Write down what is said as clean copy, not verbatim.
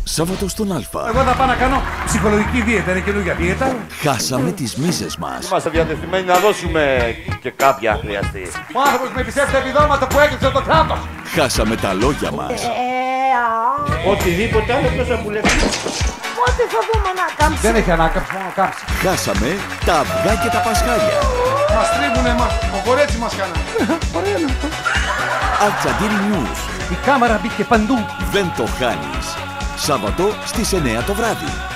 Σάββατο στον Αλφα. Εγώ θα πάω να κάνω ψυχολογική δίαιτα, είναι καινούργια δίαιτα. Χάσαμε τις μίζες μας. Είμαστε διατεθειμένοι να δώσουμε και κάποια αν χρειαστεί. Ο άνθρωπος με επιστρέφει τα επιδόματα που έκλειψε το κράτος. Χάσαμε τα λόγια μας. Οτιδήποτε άλλο εκτός από λεφτά. Πότε θα δούμε ανάκαμψη? Δεν έχει ανάκαμψη, μόνο κάμψη. Χάσαμε τα αυγά και τα πασχάλια. Μας τρίβουνε εμάς, ο κορέτσι μας κάνανε. Ωραία είναι αυτό. Αλτσαντήρι News. Η κάμερα μπήκε παντού. Δεν το χάνεις. Σάββατο στις 9 το βράδυ.